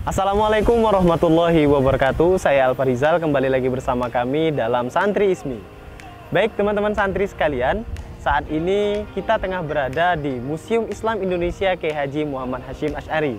Assalamualaikum warahmatullahi wabarakatuh. Saya Alfa Rizal, kembali lagi bersama kami dalam Santri Ismi. Baik teman-teman santri sekalian, saat ini kita tengah berada di Museum Islam Indonesia Kiai Haji Muhammad Hasyim Asy'ari.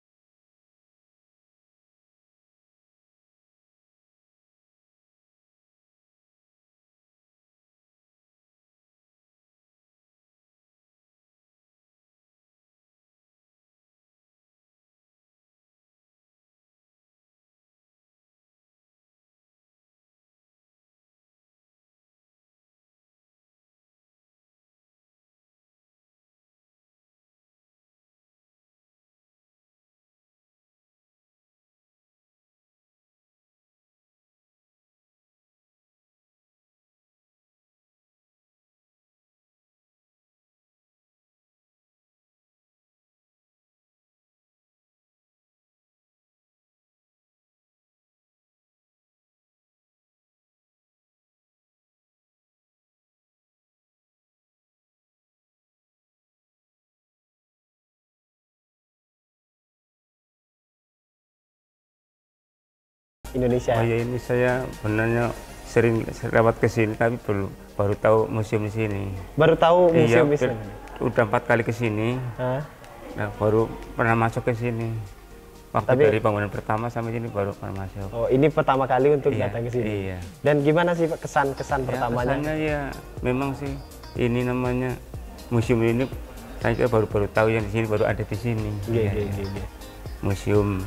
Indonesia. Oh iya, ini saya benarnya sering lewat ke sini tapi baru tahu museum di sini. Baru tahu museum iya, Islam. Udah 4 kali ke sini. Nah, baru pernah masuk ke sini. Waktu dari bangunan pertama sampai sini baru pernah masuk. Oh, ini pertama kali untuk datang ke sini. Iya. Dan gimana sih Pak kesan-kesan pertamanya? Kesannya ya memang sih ini namanya museum ini saya baru tahu yang di sini, baru ada di sini. Iya. Museum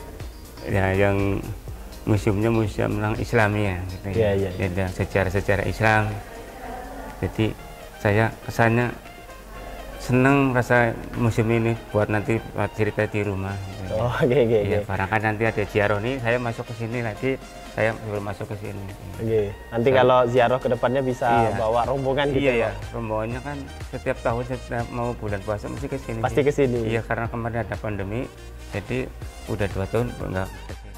ya yang museumnya museum Islami ya, gitu ya. Ada sejarah Islam. Jadi saya kesannya senang rasa museum ini buat nanti buat cerita di rumah. Gitu. Oh, iya. Barangkali nanti ada ziarah nih, saya masuk ke sini lagi, saya belum masuk ke sini. Nanti kalau ziarah ke depannya bisa bawa rombongan gitu. Iya, rombongannya kan setiap tahun setiap mau bulan puasa mesti ke sini. Pasti ke sini. Iya, karena kemarin ada pandemi, jadi udah 2 tahun enggak ke sini.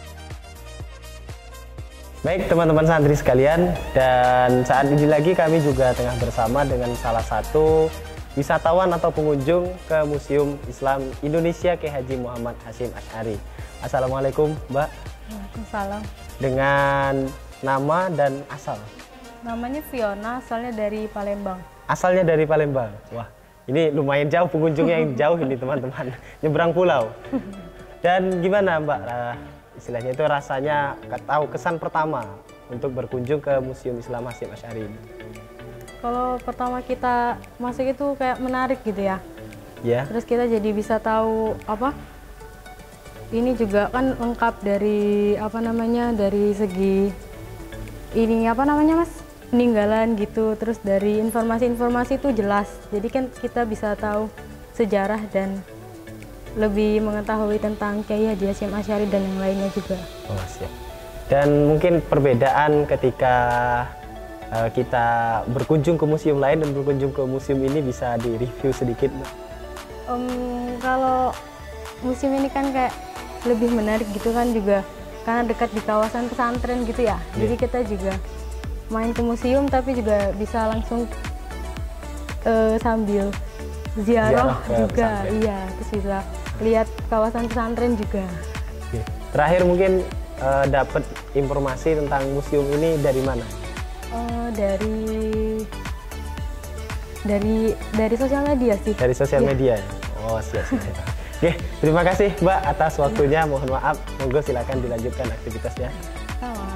Baik teman-teman santri sekalian, dan saat ini lagi kami juga tengah bersama dengan salah satu wisatawan atau pengunjung ke Museum Islam Indonesia Kiai Haji Muhammad Hasyim Asy'ari. Assalamualaikum Mbak. Waalaikumsalam. Dengan nama dan asal? Namanya Fiona, asalnya dari Palembang. Asalnya dari Palembang. Wah, ini lumayan jauh, pengunjungnya yang jauh ini teman-teman, nyebrang pulau. Dan gimana Mbak, istilahnya itu rasanya tahu kesan pertama untuk berkunjung ke Museum Islam Hasyim Asy'ari ini? Kalau pertama kita masuk itu kayak menarik gitu ya. Ya. Terus kita jadi bisa tahu apa? Ini juga kan lengkap dari dari segi ini Mas? Peninggalan gitu. Terus dari informasi-informasi itu jelas. Jadi kan kita bisa tahu sejarah dan lebih mengetahui tentang Kiai Haji Hasyim Asy'ari dan yang lainnya juga. Oh, siap. Dan mungkin perbedaan ketika kita berkunjung ke museum lain dan berkunjung ke museum ini bisa di-review sedikit, Mbak? Kalau museum ini kan kayak lebih menarik gitu kan, juga karena dekat di kawasan pesantren gitu ya. Jadi kita juga main ke museum tapi juga bisa langsung sambil ziarah juga. Pesantren. Iya, terus bisa lihat kawasan pesantren juga. Terakhir mungkin dapat informasi tentang museum ini dari mana? Dari sosial media sih. Dari sosial media ya? Oh, siap. Oke, terima kasih Mbak atas waktunya. Mohon maaf, monggo silakan dilanjutkan aktivitasnya. Sama.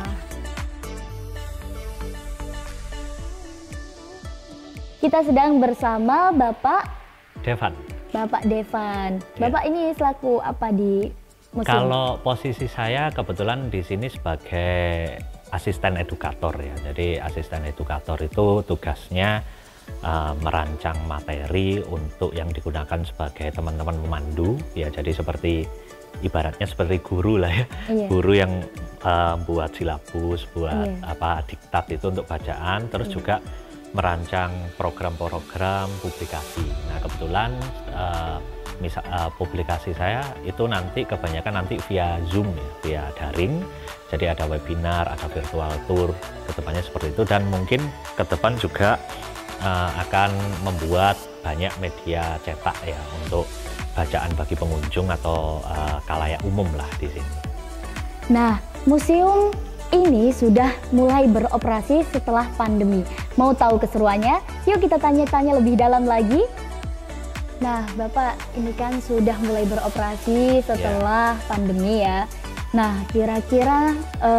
Kita sedang bersama Bapak Devan. Bapak Devan. Bapak ini selaku apa di museum? Kalau posisi saya kebetulan di sini sebagai asisten edukator ya. Jadi asisten edukator itu tugasnya merancang materi untuk yang digunakan sebagai teman-teman pemandu ya. Jadi seperti ibaratnya seperti guru lah ya. Guru yang buat silabus, buat diktat itu untuk bacaan, terus juga merancang program-program publikasi. Nah, kebetulan publikasi saya itu nanti kebanyakan via Zoom ya, via daring. Jadi ada webinar, ada virtual tour, kedepannya seperti itu. Dan mungkin ke depan juga akan membuat banyak media cetak ya untuk bacaan bagi pengunjung atau khalayak umum lah di sini. Nah, museum ini sudah mulai beroperasi setelah pandemi. Mau tahu keseruannya? Yuk kita tanya-tanya lebih dalam lagi. Nah, Bapak ini kan sudah mulai beroperasi setelah pandemi ya. Nah, kira-kira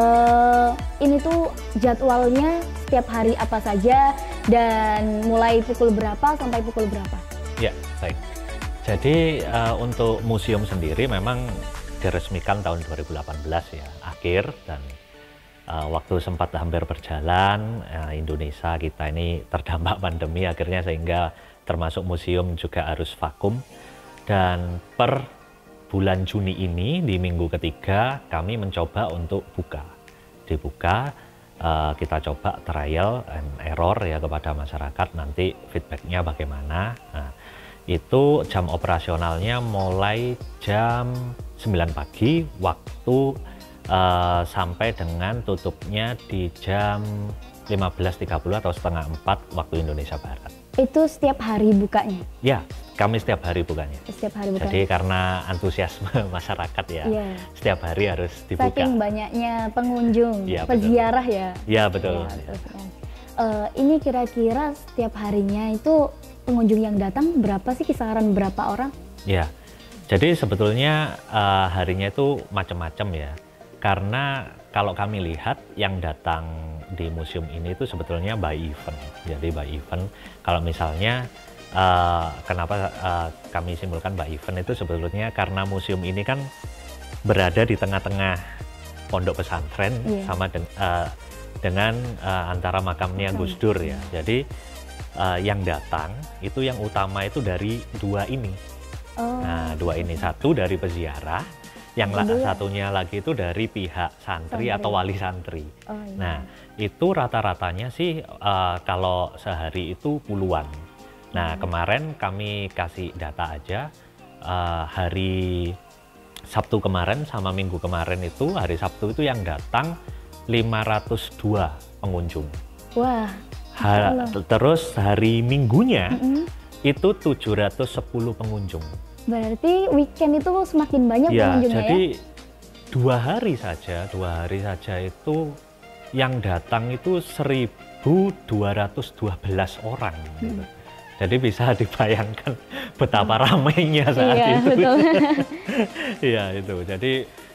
ini tuh jadwalnya setiap hari apa saja dan mulai pukul berapa sampai pukul berapa? Ya, baik. Jadi untuk museum sendiri memang diresmikan tahun 2018 ya, akhir, dan waktu sempat hampir berjalan, Indonesia kita ini terdampak pandemi akhirnya sehingga termasuk museum juga harus vakum. Dan per bulan Juni ini di minggu ketiga kami mencoba untuk dibuka, kita coba trial and error ya kepada masyarakat, nanti feedbacknya bagaimana. Nah, itu jam operasionalnya mulai jam 9 pagi waktu sampai dengan tutupnya di jam 15.30 atau setengah 4 waktu Indonesia Barat. Itu setiap hari bukanya? Ya, kami setiap hari bukanya. Setiap hari bukanya. Jadi karena antusiasme masyarakat ya, setiap hari harus dibuka. Saking banyaknya pengunjung, ya, peziarah ya? Ya, betul. Ya, betul. Ini kira-kira setiap harinya itu pengunjung yang datang berapa sih, kisaran berapa orang? Ya, jadi sebetulnya harinya itu macam-macam ya. Karena kalau kami lihat yang datang di museum ini itu sebetulnya by event. Jadi by event, kalau misalnya kenapa kami simpulkan by event itu sebetulnya karena museum ini kan berada di tengah-tengah pondok pesantren sama dengan antara makamnya Gus Dur ya. Jadi yang datang itu yang utama itu dari dua ini. Nah, dua ini, satu dari peziarah, yang satunya lagi itu dari pihak santri atau wali santri. Nah, itu rata-ratanya sih kalau sehari itu puluhan. Nah, kemarin kami kasih data aja, hari Sabtu kemarin sama Minggu kemarin itu, hari Sabtu itu yang datang 502 pengunjung. Wah. Terus hari Minggunya itu 710 pengunjung. Berarti weekend itu semakin banyak pengunjungnya jadi ya? Dua hari saja itu yang datang itu 1.212 orang. Gitu. Jadi bisa dibayangkan betapa ramainya saat itu. Iya itu. Jadi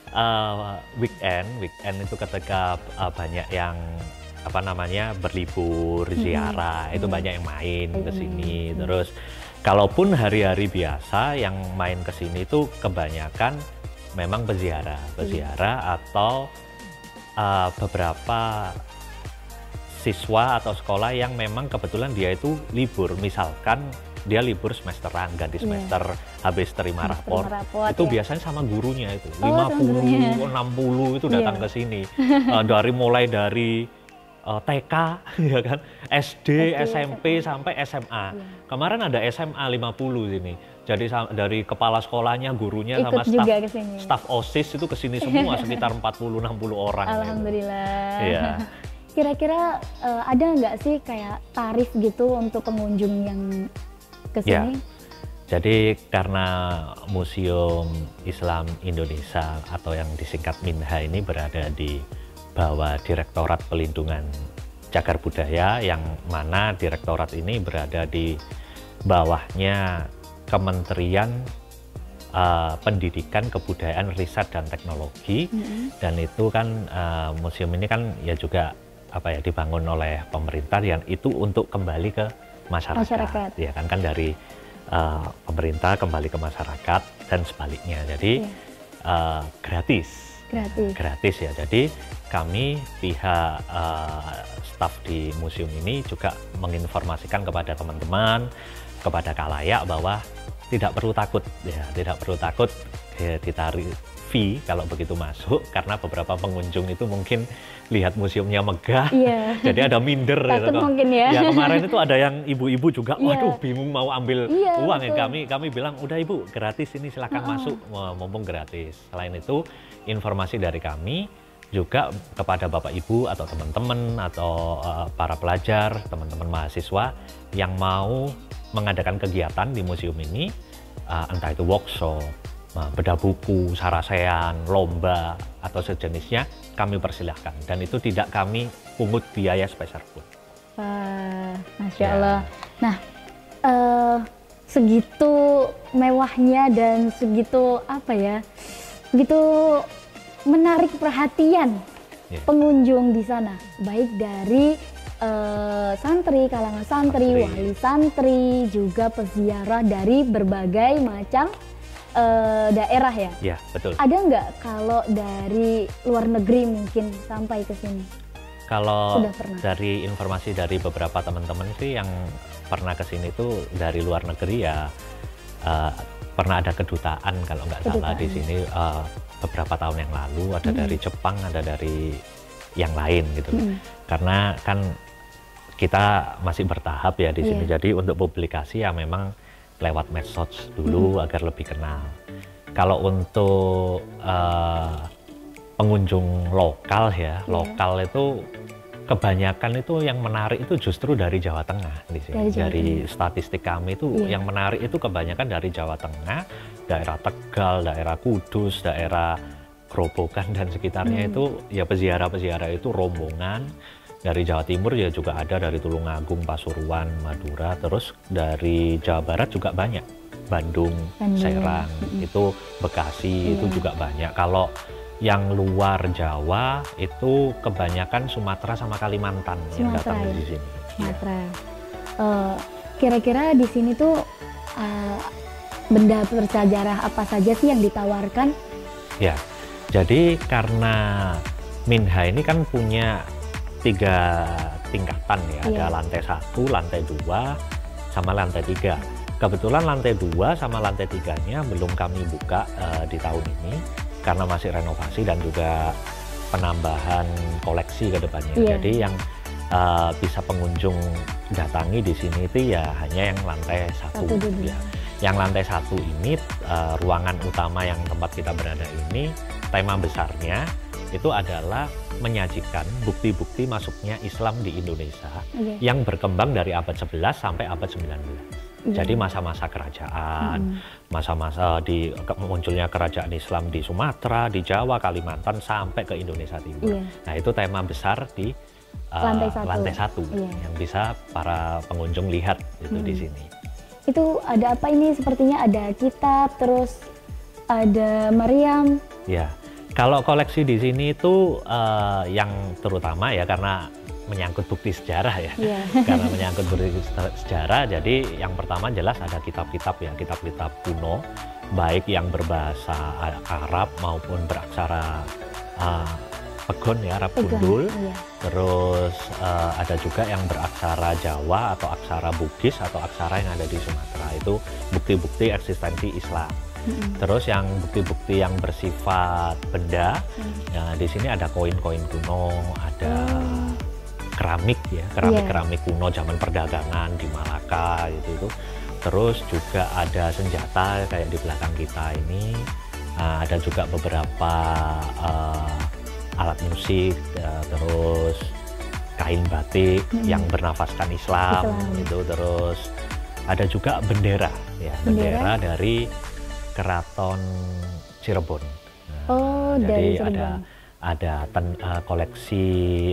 weekend itu ketika banyak yang berlibur, ziarah, itu banyak yang main ke sini. Terus kalaupun hari-hari biasa yang main ke sini itu kebanyakan memang peziarah atau beberapa siswa atau sekolah yang memang kebetulan dia itu libur, misalkan dia libur semesteran, ganti semester, habis terima rapor itu biasanya sama gurunya itu 50, 60 itu datang ke sini mulai dari TK ya kan, SD, SMP sampai SMA. Kemarin ada SMA 50 sini. Jadi dari kepala sekolahnya, gurunya sama staf OSIS itu kesini semua sekitar 40-60 orang. Alhamdulillah. Gitu. Iya. Kira-kira ada nggak sih kayak tarif gitu untuk pengunjung yang kesini? Ya. Jadi karena Museum Islam Indonesia atau yang disingkat MINHA ini berada di bawah Direktorat Pelindungan Cagar Budaya, yang mana direktorat ini berada di bawahnya Kementerian Pendidikan, Kebudayaan, Riset dan Teknologi. Dan itu kan museum ini kan ya juga dibangun oleh pemerintah, dan itu untuk kembali ke masyarakat. Ya kan dari pemerintah kembali ke masyarakat dan sebaliknya. Jadi gratis ya. Jadi kami pihak staf di museum ini juga menginformasikan kepada teman-teman, kepada khalayak bahwa tidak perlu takut ditarik fee kalau begitu masuk, karena beberapa pengunjung itu mungkin lihat museumnya megah, jadi ada minder gitu. Mungkin ya. Kemarin itu ada yang ibu-ibu juga, waduh bingung mau ambil uang ya. Kami bilang udah ibu, gratis ini, silakan masuk, mumpung gratis. Selain itu informasi dari kami juga kepada Bapak Ibu atau teman-teman atau para pelajar, teman-teman mahasiswa yang mau mengadakan kegiatan di museum ini, entah itu workshop, bedah buku, sarasean, lomba, atau sejenisnya, kami persilahkan. Dan itu tidak kami pungut biaya spesial pun. Wah, Masya Allah. Nah, segitu mewahnya dan segitu begitu menarik perhatian pengunjung di sana, baik dari santri, kalangan santri, wali santri, juga peziarah dari berbagai macam daerah ya? Iya, betul. Ada nggak kalau dari luar negeri mungkin sampai ke sini? Kalau dari informasi dari beberapa teman-teman sih yang pernah ke sini tuh dari luar negeri ya, pernah ada kedutaan kalau nggak salah di sini beberapa tahun yang lalu, ada dari Jepang, ada dari yang lain gitu. Karena kan kita masih bertahap ya di sini, jadi untuk publikasi ya memang lewat medsos dulu agar lebih kenal. Kalau untuk pengunjung lokal ya, lokal itu kebanyakan itu yang menarik itu justru dari Jawa Tengah di sini. Dari statistik kami itu yang menarik itu kebanyakan dari Jawa Tengah, daerah Tegal, daerah Kudus, daerah Grobogan dan sekitarnya itu ya peziarah-peziarah itu rombongan. Dari Jawa Timur ya juga ada, dari Tulungagung, Pasuruan, Madura, terus dari Jawa Barat juga banyak, Bandung. Serang, itu Bekasi itu juga banyak. Kalau yang luar Jawa itu kebanyakan Sumatera sama Kalimantan yang datang di sini. Sumatera. Kira-kira di sini tuh benda bersejarah apa saja sih yang ditawarkan? Ya, jadi karena Minha ini kan punya 3 tingkatan ya, ada lantai 1, lantai 2, sama lantai 3. Kebetulan lantai 2 sama lantai 3-nya belum kami buka di tahun ini karena masih renovasi dan juga penambahan koleksi ke depannya. Jadi yang bisa pengunjung datangi di sini itu ya hanya yang lantai 1. Ya. Yang lantai 1 ini ruangan utama yang tempat kita berada ini, tema besarnya itu adalah menyajikan bukti-bukti masuknya Islam di Indonesia yang berkembang dari abad 11 sampai abad 19. Jadi masa-masa kerajaan, masa-masa di munculnya kerajaan Islam di Sumatera, di Jawa, Kalimantan, sampai ke Indonesia Timur. Nah itu tema besar di lantai 1 yang bisa para pengunjung lihat itu di sini. Itu ada apa ini? Sepertinya ada kitab, terus ada Maryam. Ya. Kalau koleksi di sini itu yang terutama ya karena menyangkut bukti sejarah ya. Karena menyangkut bukti sejarah, jadi yang pertama jelas ada kitab-kitab ya, kitab-kitab kuno, baik yang berbahasa Arab maupun beraksara Pegon ya, Arab Gundul. Terus ada juga yang beraksara Jawa atau aksara Bugis atau aksara yang ada di Sumatera, itu bukti-bukti eksistensi Islam. Terus yang bukti-bukti yang bersifat benda, nah di sini ada koin-koin kuno, ada keramik ya, keramik kuno zaman perdagangan di Malaka itu. Terus juga ada senjata kayak di belakang kita ini, ada juga beberapa alat musik, terus kain batik yang bernafaskan Islam itu. Terus ada juga bendera ya, bendera dari Keraton Cirebon. Nah, jadi ada koleksi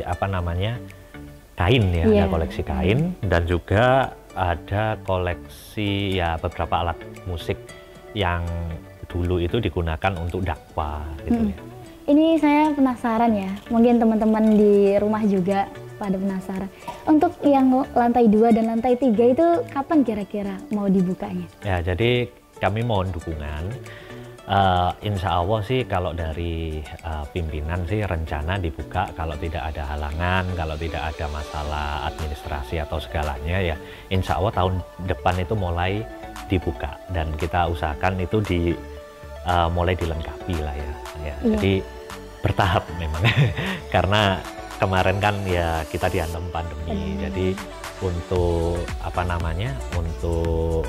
kain ya, ada koleksi kain dan juga ada koleksi ya beberapa alat musik yang dulu itu digunakan untuk dakwah gitu ya. Ini saya penasaran ya, mungkin teman-teman di rumah juga pada penasaran. Untuk yang lantai 2 dan lantai 3 itu kapan kira-kira mau dibukanya? Ya, jadi kami mohon dukungan. Insya Allah sih kalau dari pimpinan sih rencana dibuka kalau tidak ada halangan, kalau tidak ada masalah administrasi atau segalanya ya insya Allah tahun depan itu mulai dibuka dan kita usahakan itu mulai dilengkapi lah ya. Jadi bertahap memang karena kemarin kan ya kita dihantam pandemi, jadi untuk untuk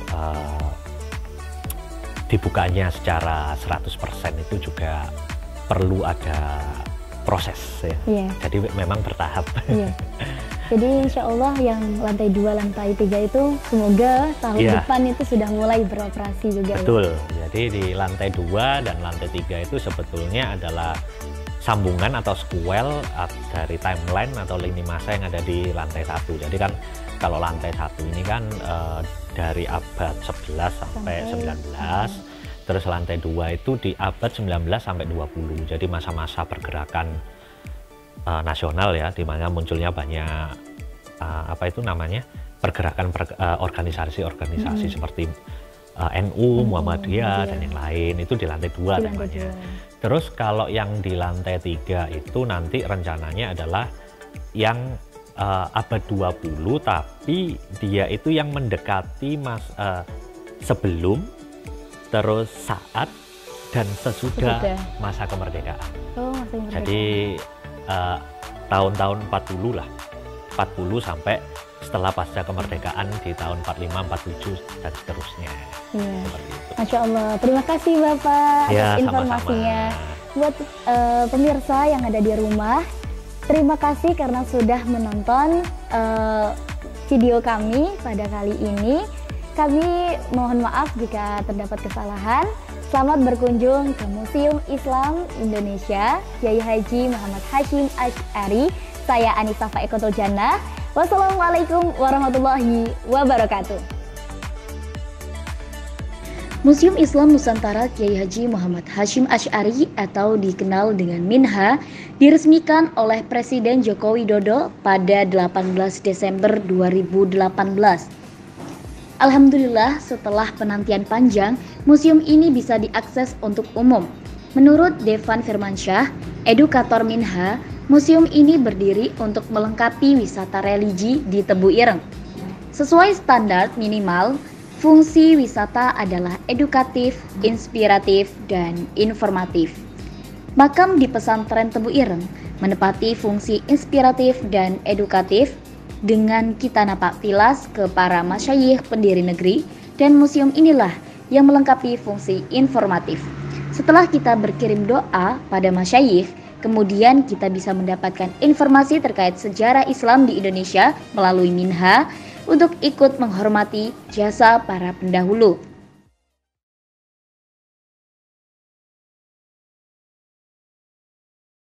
dibukanya secara 100% itu juga perlu ada proses ya. Jadi memang bertahap. Jadi insya Allah yang lantai 2, lantai 3 itu semoga tahun depan itu sudah mulai beroperasi juga. Betul, jadi di lantai 2 dan lantai 3 itu sebetulnya adalah sambungan atau sequel dari timeline atau lini masa yang ada di lantai 1. Jadi kan kalau lantai 1 ini kan dari abad 11 sampai 19, terus lantai 2 itu di abad 19 sampai 20. Jadi masa-masa pergerakan nasional ya, di mana munculnya banyak apa itu namanya pergerakan organisasi-organisasi seperti NU, Muhammadiyah dan yang lain, itu di lantai 2 temanya. Terus kalau yang di lantai 3 itu nanti rencananya adalah yang abad 20, tapi dia itu yang mendekati sebelum, terus saat, dan sesudah masa kemerdekaan. Oh, masa kemerdekaan. Jadi tahun-tahun 40 lah, 40 sampai setelah pasca kemerdekaan di tahun 45, 47 dan seterusnya. Masya Allah, terima kasih Bapak atas informasinya. Sama-sama. Buat pemirsa yang ada di rumah, terima kasih karena sudah menonton video kami pada kali ini. Kami mohon maaf jika terdapat kesalahan. Selamat berkunjung ke Museum Islam Indonesia Kiai Haji Muhammad Hasyim Asy'ari. Saya Anissa Faikotul Jannah. Wassalamualaikum warahmatullahi wabarakatuh. Museum Islam Nusantara Kiai Haji Muhammad Hasyim Asy'ari atau dikenal dengan MINHA diresmikan oleh Presiden Joko Widodo pada 18 Desember 2018. Alhamdulillah, setelah penantian panjang, museum ini bisa diakses untuk umum. Menurut Devan Firmansyah, edukator MINHA, museum ini berdiri untuk melengkapi wisata religi di Tebu Ireng. Sesuai standar minimal, fungsi wisata adalah edukatif, inspiratif, dan informatif. Makam di pesantren Tebu Ireng menepati fungsi inspiratif dan edukatif dengan kita napak tilas ke para masyayikh pendiri negeri, dan museum inilah yang melengkapi fungsi informatif. Setelah kita berkirim doa pada masyayikh, kemudian kita bisa mendapatkan informasi terkait sejarah Islam di Indonesia melalui MINHA untuk ikut menghormati jasa para pendahulu.